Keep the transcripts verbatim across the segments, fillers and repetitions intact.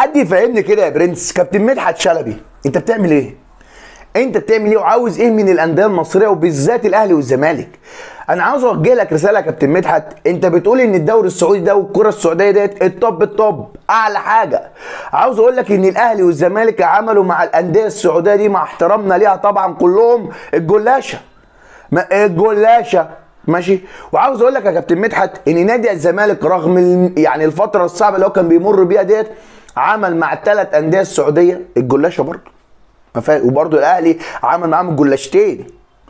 حد يفهمني كده يا برنس، كابتن مدحت شلبي انت بتعمل ايه؟ انت بتعمل ايه وعاوز ايه من الانديه المصريه وبالذات الاهلي والزمالك؟ انا عاوز اوجه لك رساله يا كابتن مدحت. انت بتقول ان الدوري السعودي ده والكره السعوديه ديت الطب الطب اعلى حاجه. عاوز اقول لك ان الاهلي والزمالك عملوا مع الانديه السعوديه دي مع احترامنا ليها طبعا كلهم الجلاشه الجلاشه ماشي. وعاوز اقول لك يا كابتن مدحت ان نادي الزمالك رغم يعني الفتره الصعبه اللي هو كان بيمر بيها ديت عمل مع الثلاث انديه السعوديه الجلاشه برضه، وبرضه الاهلي عمل معاهم الجلاشتين.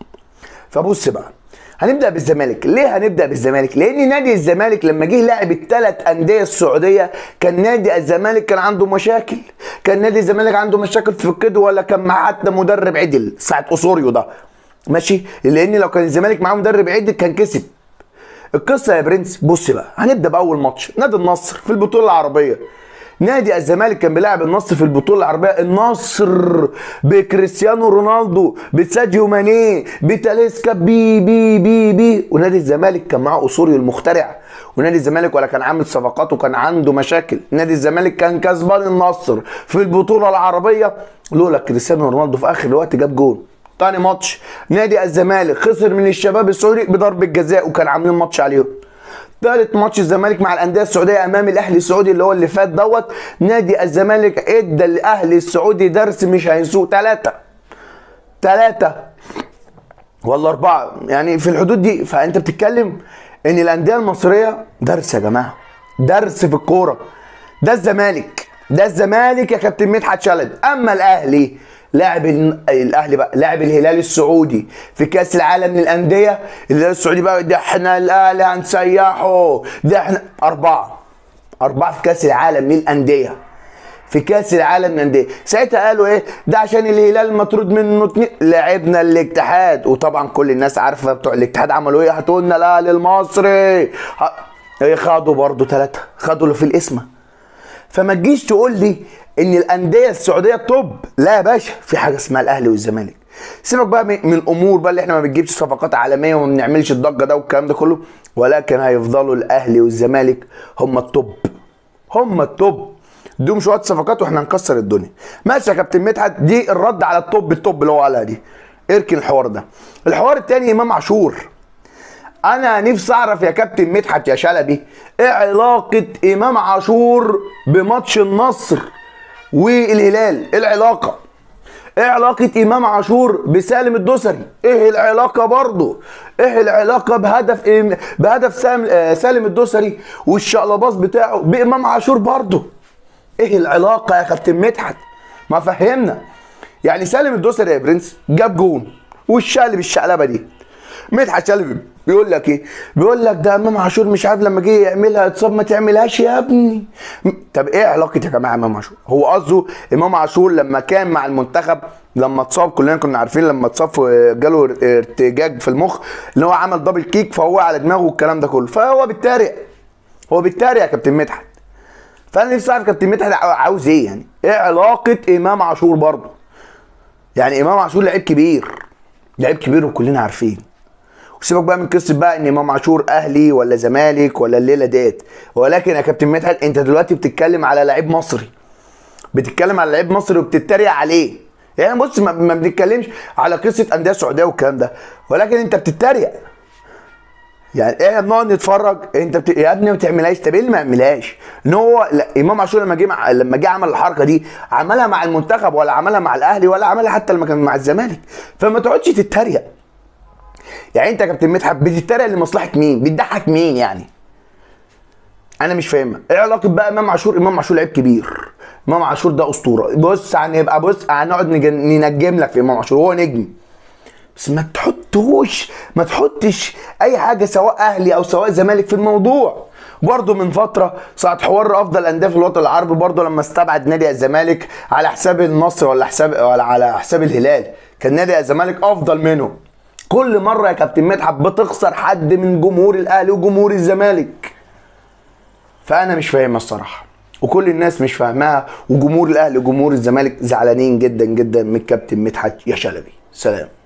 فبص بقى، هنبدا بالزمالك. ليه هنبدا بالزمالك؟ لان نادي الزمالك لما جه لعب الثلاث انديه السعوديه كان نادي الزمالك كان عنده مشاكل. كان نادي الزمالك عنده مشاكل في القيد ولا كان معاه حتى مدرب عدل ساعه اسوريو ده ماشي. لان لو كان الزمالك معاه مدرب عدل كان كسب. القصه يا برنس بص بقى، هنبدا باول ماتش نادي النصر في البطوله العربيه. نادي الزمالك كان بيلاعب النصر في البطوله العربيه، النصر بكريستيانو رونالدو بساديو ماني بتاليسكا بي بي بي بي ونادي الزمالك كان معاه اسوريو المخترع، ونادي الزمالك ولا كان عامل صفقات وكان عنده مشاكل. نادي الزمالك كان كسبان النصر في البطوله العربيه لولا كريستيانو رونالدو في اخر الوقت جاب جول. تاني ماتش نادي الزمالك خسر من الشباب السعودي بضربه جزاء وكان عاملين ماتش عليهم. ثالث ماتش الزمالك مع الانديه السعوديه امام الاهلي السعودي اللي هو اللي فات دوت، نادي الزمالك ادى الاهلي السعودي درس مش هينسوه. ثلاثه ثلاثه ولا اربعه يعني في الحدود دي. فانت بتتكلم ان الانديه المصريه درس يا جماعه، درس في الكوره. ده الزمالك ده الزمالك يا كابتن مدحت شلبي. اما الاهلي لاعب الاهلي بقى لاعب الهلال السعودي في كاس العالم للانديه. الهلال السعودي بقى ده احنا الاهلي هنسيحه، ده احنا اربعه اربعه في كاس العالم للانديه. في كاس العالم للانديه ساعتها قالوا ايه؟ ده عشان الهلال مطرود منه اتنين. لعبنا الاتحاد وطبعا كل الناس عارفه بتوع الاتحاد عملوا ايه؟ هاتوا لنا الاهلي المصري. ه... ايه خدوا برضه ثلاثه، خدوا اللي في الاسم. فما تجيش تقول لي ان الانديه السعوديه توب. لا يا باشا، في حاجه اسمها الاهلي والزمالك. سيبك بقى من الامور بقى اللي احنا ما بنجيبش صفقات عالميه وما بنعملش الضجه ده والكلام ده كله، ولكن هيفضلوا الاهلي والزمالك هم التوب، هم التوب. دوم شويه صفقات واحنا هنكسر الدنيا. ماشي يا كابتن مدحت، دي الرد على التوب التوب اللي هو قالها دي. اركن الحوار ده. الحوار الثاني امام عاشور. انا نفسي اعرف يا كابتن مدحت يا شلبي ايه علاقه امام عاشور بماتش النصر والهلال؟ ايه العلاقه؟ ايه علاقه امام عاشور بسالم الدوسري؟ ايه العلاقه برضه؟ ايه العلاقه بهدف إيه؟ بهدف سالم سالم الدوسري والشقلباص بتاعه بامام عاشور برضه؟ ايه العلاقه يا كابتن مدحت؟ ما فهمنا. يعني سالم الدوسري يا برنس جاب جون والشقلب الشقلبه دي. مدحت شلبي بيقول لك ايه؟ بيقول لك ده امام عاشور مش عارف لما جه يعملها اتصاب. ما تعملهاش يا ابني. طب ايه علاقه يا جماعه امام عاشور؟ هو قصده امام عاشور لما كان مع المنتخب لما اتصاب، كلنا كنا عارفين لما اتصاب جاله ارتجاج في المخ اللي هو عمل دبل كيك فهو على دماغه والكلام ده كله، فهو بيتريق. هو بيتريق يا كابتن مدحت. فانا نفسي اعرف كابتن مدحت عاوز ايه يعني؟ ايه علاقه امام عاشور برضه؟ يعني امام عاشور لعيب كبير، لعيب كبير وكلنا عارفين. وسيبك بقى من قصه بقى ان امام عاشور اهلي ولا زمالك ولا الليله ديت، ولكن يا كابتن مدحت انت دلوقتي بتتكلم على لعيب مصري، بتتكلم على لعيب مصري وبتتريق عليه. يعني بص ما, ما بنتكلمش على قصه انديه سعوديه والكلام ده، ولكن انت بتتريق. يعني احنا بنقعد نتفرج انت بت... يا ابني ما تعملهاش. طب ايه اللي ما يعملهاش؟ ان هو لا امام عاشور لما جه مع... لما جه عمل الحركه دي عملها مع المنتخب ولا عملها مع الاهلي ولا عملها حتى لما كان مع الزمالك. فما تقعدش تتريق. يعني انت يا كابتن مدحت بتتريق لمصلحه مين؟ بتضحك مين يعني؟ انا مش فاهمها. ايه علاقه بقى امام عاشور؟ امام عاشور لعيب كبير، امام عاشور ده اسطوره. بص هنبقى بص هنقعد ننجم لك في امام عاشور، هو نجم، بس ما تحطوش ما تحطش اي حاجه سواء اهلي او سواء زمالك في الموضوع. برضه من فتره ساعه حوار افضل انديه في الوطن العربي، برضه لما استبعد نادي الزمالك على حساب النصر ولا حساب ولا على حساب الهلال، كان نادي الزمالك افضل منه. كل مره يا كابتن مدحت بتخسر حد من جمهور الاهلي وجمهور الزمالك. فانا مش فاهمها الصراحه، وكل الناس مش فاهماها، وجمهور الاهلي وجمهور الزمالك زعلانين جدا جدا من الكابتن مدحت يا شلبي. سلام.